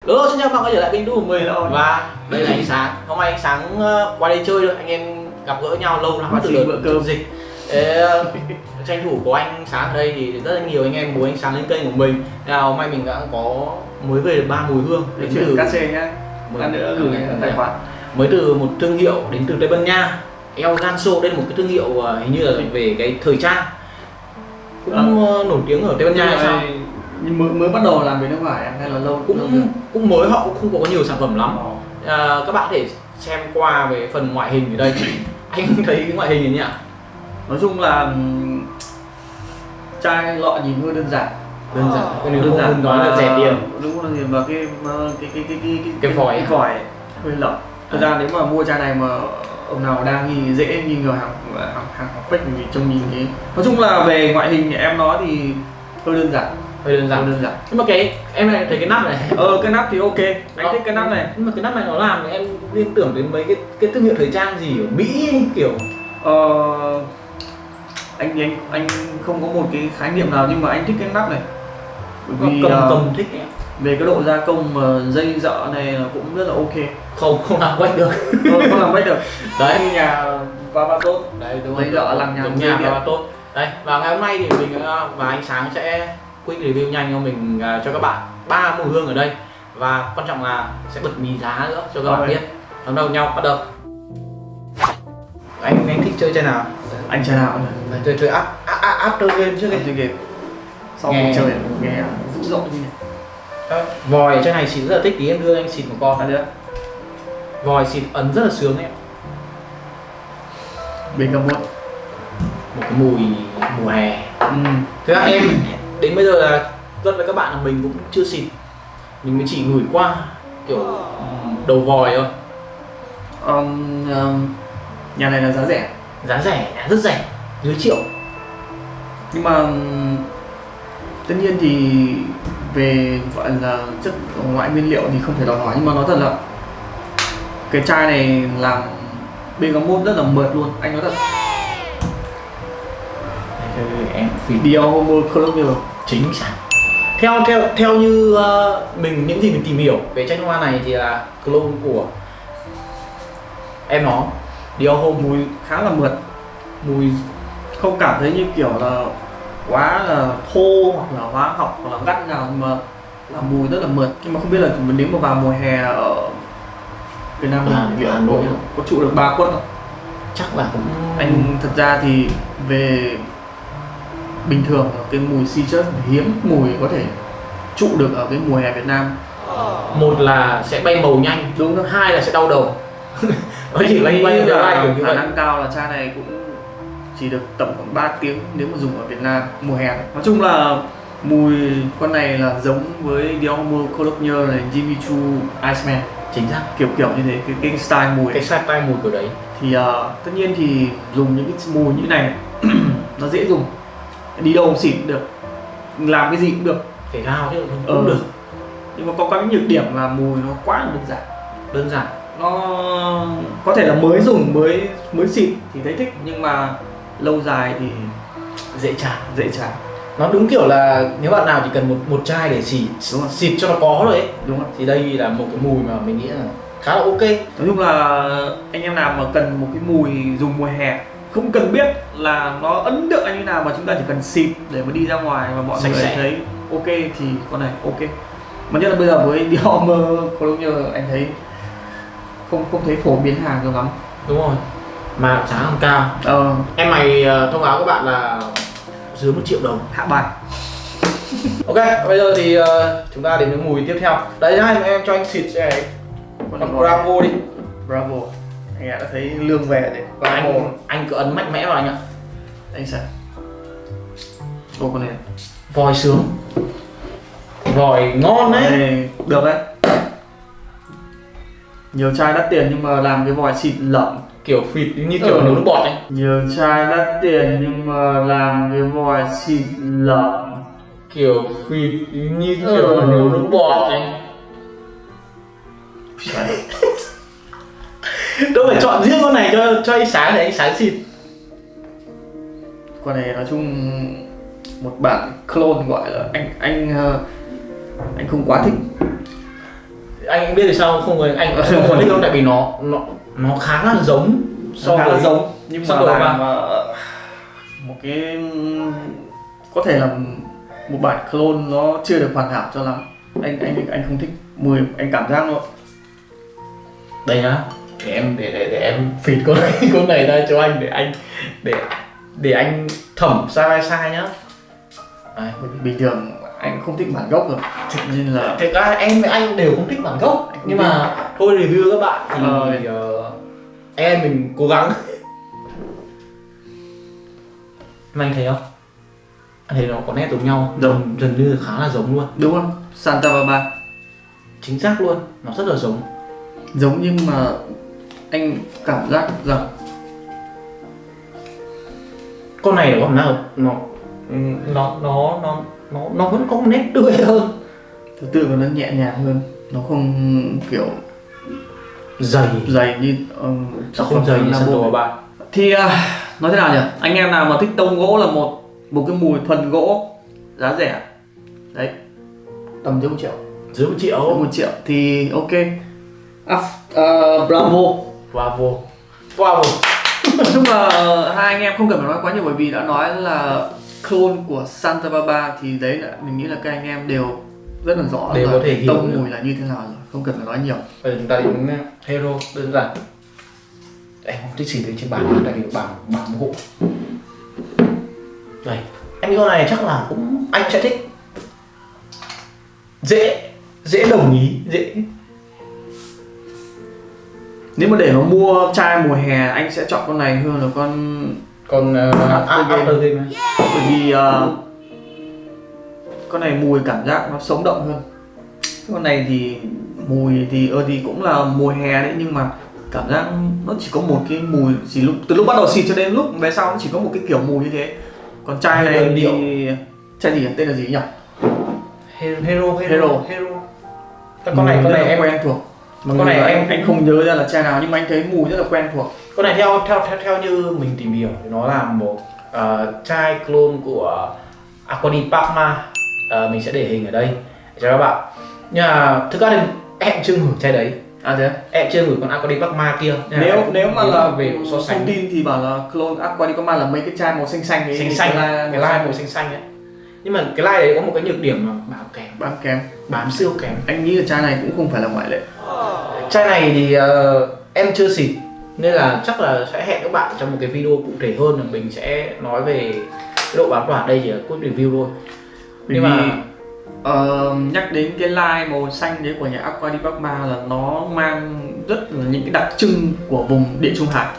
Xin chào mọi người trở lại kênh YouTube của mình. Và đây là Ánh Sáng. Hôm nay Ánh Sáng qua đây chơi thôi, anh em gặp gỡ nhau lâu lắm từ bữa cơm dịch. Tranh thủ có anh Sáng ở đây thì rất là nhiều anh em muốn Ánh Sáng lên kênh của mình. Nào hôm nay mình đã có mới về được 3 mùi hương đến từ KC nhá. Ăn nữa gửi tài khoản. Mới từ một thương hiệu đến từ Tây Ban Nha, El Ganso. Đây là một cái thương hiệu hình như là về cái thời trang cũng nổi tiếng ở Tây Ban Nha hay sao? Nhưng mới bắt đầu làm về nước ngoài hay là lâu? Cũng mới, họ cũng không có nhiều sản phẩm lắm. Các bạn có thể xem qua về phần ngoại hình ở đây. Anh thấy cái ngoại hình này nhỉ? Nói chung là chai lọ nhìn hơi đơn giản, đơn giản nói là rẻ tiền, đúng là và cái vòi hơi lợn. Thực ra nếu mà mua chai này mà ông nào đang dễ nghi ngờ hàng fake vì trông nhìn thế. Nói chung là về ngoại hình em nói thì hơi đơn giản. Nhưng mà cái em này thấy cái nắp này, cái nắp thì ok, anh thích cái nắp này. Nhưng mà cái nắp này nó làm em liên tưởng đến mấy cái thương hiệu thời trang gì ở Mỹ kiểu anh không có một cái khái niệm nào, nhưng mà anh thích cái nắp này bởi vì cầm thích ấy. Về cái độ gia công mà dây dợ này là cũng rất là ok. Không làm quách được. Không làm quách được. Đấy, nhà Babatot. Đấy, đúng dây dợ làm nhà Babatot. Đây, và ngày hôm nay thì mình và Ánh Sáng sẽ quick review nhanh cho mình cho các bạn 3 mùi hương ở đây, và quan trọng là sẽ bật mì giá nữa cho các bạn biết. Bắt đầu nhau, bắt đầu. Anh thích chơi nào? Anh chơi nào này? Chơi after game trước game. Chơi game. Sau khi chơi nghe dữ dội như này. Vòi chơi này xịt rất là thích, tí em đưa anh xịt một con. Vòi xịt ấn rất là sướng ấy. Bên cầm một cái mùi mùa hè. Thế là em đến bây giờ là rất với các bạn là mình cũng chưa xịt, mình mới chỉ ngửi qua kiểu đầu vòi thôi. Nhà này là giá rẻ, rất rẻ, dưới triệu. Nhưng mà tất nhiên thì về gọi là chất ngoại nguyên liệu thì không thể đòi hỏi, nhưng mà nói thật là cái chai này làm Bergamot rất là mượt luôn, anh nói thật. Em Dior Homme Colonial chính xác. Theo như những gì mình tìm hiểu về chai nước hoa này thì là clone của em nó Dior Homme, mùi khá là mượt, mùi không cảm thấy như kiểu là quá là thô hoặc là hóa học hoặc là gắt nào, mà là mùi rất là mượt. Nhưng mà không biết là nếu mà vào mùa hè ở Việt Nam mình liệu có trụ được 3 quất không? Chắc là cũng anh thật ra thì về bình thường cái mùi citrus hiếm mùi có thể trụ được ở cái mùa hè Việt Nam. Một là sẽ bay màu nhanh, đúng không? Hai là sẽ đau đầu. Nó chỉ bay khả năng cao là chai này cũng chỉ được tầm khoảng 3 tiếng nếu mà dùng ở Việt Nam mùa hè. Nói chung là mùi con này là giống với Dior Homme Colonial này, Jimmy Choo Iceman. Chính xác, kiểu như thế, cái style mùi, kiểu đấy. Thì tất nhiên thì dùng những cái mùi như thế này nó dễ dùng, đi đâu xịt cũng được, làm cái gì cũng được, thể thao chứ cũng được. Nhưng mà có cái nhược điểm là mùi nó quá là đơn giản. Nó có thể là mới dùng mới xịt thì thấy thích, nhưng mà lâu dài thì dễ chán. Nó đúng kiểu là nếu bạn nào chỉ cần một chai để xịt cho nó có rồi ấy. Đúng rồi. Thì đây là một cái mùi mà mình nghĩ là khá là ok. Nói chung là anh em nào mà cần một cái mùi dùng mùa hè, không cần biết là nó ấn tượng như nào, mà chúng ta chỉ cần xịt để mà đi ra ngoài và mọi người thấy ok thì con này ok. Mà nhất là bây giờ với Dior Homme Colonial anh thấy không thấy phổ biến hàng cho lắm. Đúng rồi, mà giá không cao. Em mày thông báo các bạn là dưới 1 triệu đồng hạ bài. Ok, bây giờ thì chúng ta đến với mùi tiếp theo. Đấy, em cho anh xịt cái này, con Bravo đi. Bravo, anh đã thấy lương về đấy. Anh cứ ấn mạnh mẽ vào anh ạ. Anh sẽ con này vòi sướng, vòi ngon đấy. Được đấy. Nhiều chai đắt tiền nhưng mà làm cái vòi xịt lợn, kiểu phịt như kiểu nấu nước bọt ấy. Nhiều chai đắt tiền nhưng mà làm cái vòi xịt lợn, kiểu phịt như kiểu nấu nước bọt ấy. Đâu phải chọn riêng con này cho Ánh Sáng để Ánh Sáng xịt. Con này nói chung một bản clone gọi là anh không quá thích. anh biết thì sao không rồi anh không có thích đâu, tại vì nó khá là giống so với giống, nhưng mà làm một cái có thể là một bản clone nó chưa được hoàn hảo cho lắm. Anh không thích mùi, anh cảm giác nó đây nhá, để em feed con này ra cho anh để anh thẩm side by side nhá. Đấy, bình thường anh không thích bản gốc rồi, nên là thực ra em với anh đều không thích bản gốc, nhưng mà thôi review các bạn thì em mình cố gắng. Mà anh thấy không? Anh thấy nó có nét giống nhau, gần như khá là giống luôn. Đúng không? Santa Barbara chính xác luôn, nó rất là giống nhưng mà anh cảm giác rằng con này nó nó vẫn có một nét tươi hơn, thứ tự và nó nhẹ nhàng hơn, nó không kiểu dày như nó không dày như Santa Barbara. Thì nói thế nào nhỉ, anh em nào mà thích tông gỗ là một cái mùi thuần gỗ giá rẻ đấy, tầm dưới 1 triệu, dưới 1 triệu thì ok. Bravo. Nói chung là hai anh em không cần phải nói quá nhiều, bởi vì đã nói là clone của Santa Barbara thì đấy là mình nghĩ là các anh em đều rất là rõ đều có thể hiểu tông mùi là như thế nào rồi, không cần phải nói nhiều. Bây giờ chúng ta đến Hero đơn giản. Em không thích xịt trên bàn, tại vì bàn gỗ. Đây, anh con này chắc là cũng anh sẽ thích, dễ đồng ý, dễ. Nếu mà để mà mua chai mùa hè anh sẽ chọn con này hơn là con After Game. Bởi vì con này mùi cảm giác nó sống động hơn. Con này thì mùi thì cũng là mùa hè đấy, nhưng mà cảm giác nó chỉ có một cái mùi gì từ lúc bắt đầu xịt cho đến lúc về sau nó chỉ có một cái kiểu mùi như thế. Còn chai này thì chai gì, tên là gì nhỉ? Hero. Con này em quen thuộc. Con này anh không nhớ ra là chai nào, nhưng mà anh thấy mùi rất là quen thuộc. Con này theo như mình tìm hiểu thì nó là một chai clone của Aqua di Parma. Mình sẽ để hình ở đây để cho các bạn. Nhưng mà thực ra thì em chưa ngửi chai đấy. Thế em chưa ngửi con Aqua di Parma kia. Nếu mà là về so sánh thông tin thì bảo là clone Aqua di Parma là mấy cái chai màu xanh đấy, cái line màu xanh ấy. Nhưng mà cái line đấy có một cái nhược điểm là bám siêu kém. Anh nghĩ là chai này cũng không phải là ngoại lệ. Chai này thì em chưa xịt, nên là chắc là sẽ hẹn các bạn trong một cái video cụ thể hơn, là mình sẽ nói về cái độ bám tỏa. Đây chỉ là quick review thôi. Nhưng mà nhắc đến cái line màu xanh đấy của nhà Aqua di Parma là nó mang rất là những cái đặc trưng của vùng Địa Trung Hải.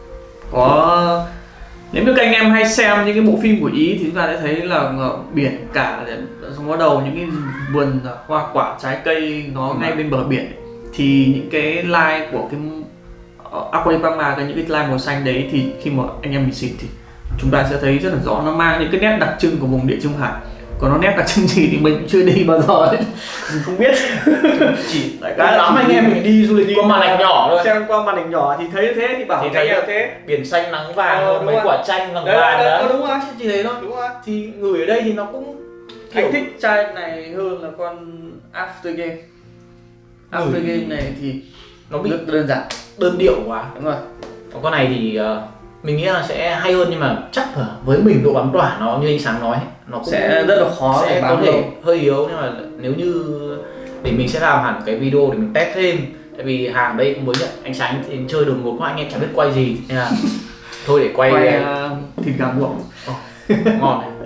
Nếu như các anh em hay xem những cái bộ phim của Ý thì chúng ta sẽ thấy là biển cả, xong bắt đầu những cái vườn hoa quả trái cây nó ngay bên bờ biển. Thì những cái line của cái Aqua di Parma, những cái line màu xanh đấy, thì khi mà anh em mình xịt thì chúng ta sẽ thấy rất là rõ, nó mang những cái nét đặc trưng của vùng Địa Trung Hải. Còn nó nét đặc trưng gì thì mình cũng chưa đi bao giờ ấy. Mình không biết. Chỉ tại cái lắm anh em mình đi du lịch qua màn ảnh nhỏ thôi. Xem qua màn ảnh nhỏ thì thấy thế, thì bảo thì thấy thế. Biển xanh nắng vàng, mấy quả chanh vàng đó. Đúng rồi, chỉ thế thôi. Đúng rồi. Thì người ở đây thì nó cũng kiểu... Anh thích chai này hơn là con After Game. After Game này thì nó bị rất đơn giản, đơn điệu quá. Đúng rồi. Còn con này thì mình nghĩ là sẽ hay hơn, nhưng mà chắc là với mình độ bám tỏa nó như anh Sáng nói, nó cũng sẽ rất là khó, sẽ có thể hơi yếu. Nhưng mà nếu như để mình sẽ làm hẳn cái video để mình test thêm, tại vì hàng đây cũng mới nhận. Anh Sáng thì chơi đột ngột quá, anh em chẳng biết quay gì, nên là thôi để quay thịt gà nguội. Ngon này.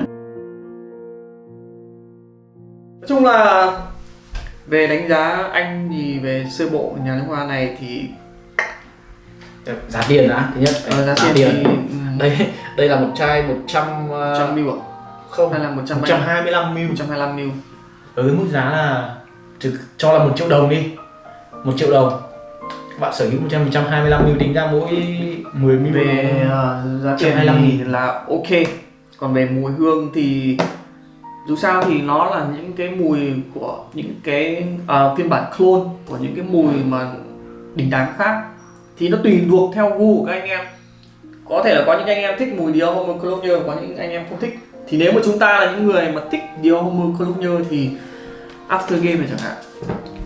Nói chung là về đánh giá anh thì về sơ bộ nhà nước hoa này thì giá tiền đã, thứ nhất giá tiền thì đây là một chai 100 ml không, hay là 125 ml. 125 ml. Với mức giá là cho là 1 triệu đồng đi, 1 triệu đồng các bạn sở hữu 125 ml, tính ra mỗi 10 ml về giá tiền 25.000 là ok. Còn về mùi hương thì dù sao thì nó là những cái mùi của những cái phiên bản clone của những cái mùi mà đình đám khác, thì nó tùy thuộc theo gu của các anh em. Có thể là có những anh em thích mùi Dior Homme Cologne, có những anh em không thích. Thì nếu mà chúng ta là những người mà thích Dior Homme Cologne thì After Game này chẳng hạn,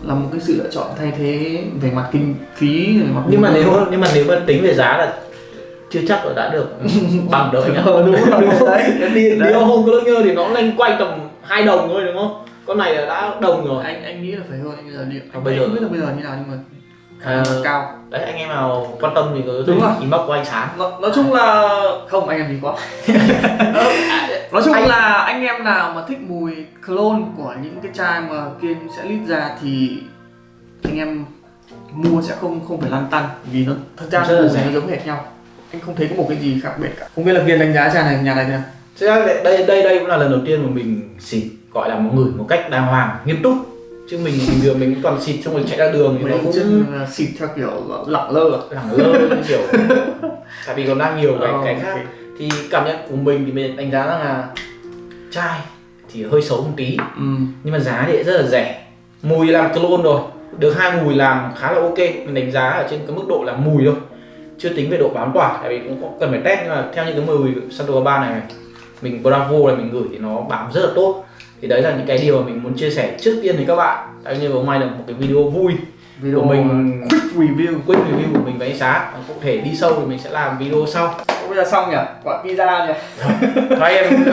là một cái sự lựa chọn thay thế về mặt kinh phí, về mặt nhưng mà nếu mà tính về giá là chưa chắc là đã được bằng đâu anh ạ. Đúng rồi đấy. Đi hôm có nhơ thì nó lên quanh tầm 2 đồng thôi đúng không? Con này là đã đồng rồi. Anh nghĩ là phải hơn bây giờ điện. Bây giờ không biết là bây giờ như nào nhưng mà cao. Đấy, anh em nào quan tâm thì cứ inbox của anh Sáng. Nói chung là không, anh em gì quá. Nói chung là anh em nào mà thích mùi cologne của những cái chai mà Kiên sẽ lít ra thì anh em mua sẽ không phải lăn tăn, vì nó thật ra mùi nó giống hệt nhau. Anh không thấy có một cái gì khác biệt cả. Không biết là Kiên đánh giá chai này nhà này thế nào? Thực ra đây cũng là lần đầu tiên mà mình xịt, gọi là ngửi một cách đàng hoàng, nghiêm túc. Chứ mình bình thường mình toàn xịt xong rồi chạy ra đường thì nó cũng xịt theo kiểu lẳng lơ kiểu tại vì còn đang nhiều cái khác. Thì cảm nhận của mình thì mình đánh giá rằng là chai thì hơi xấu một tí, nhưng mà giá thì rất là rẻ. Mùi làm cologne rồi, được 2 mùi làm khá là ok. Mình đánh giá ở trên cái mức độ là mùi thôi, chưa tính về độ bám tỏa, tại vì cũng có cần phải test. Nhưng mà theo những cái mùi Santo Barbara này mình Bravo này mình gửi thì nó bám rất là tốt. Thì đấy là những cái điều mà mình muốn chia sẻ trước tiên với các bạn. Tại như hôm nay là một cái video vui của mình, quick review của mình với anh Sáng. Cụ thể đi sâu thì mình sẽ làm video sau. Bây giờ xong nhỉ? Quả pizza nhỉ? Thôi em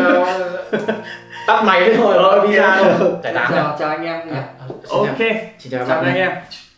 tắt máy thôi, pizza thôi. Giải tán rồi. Chào anh em nhỉ? Ok. Chào anh em.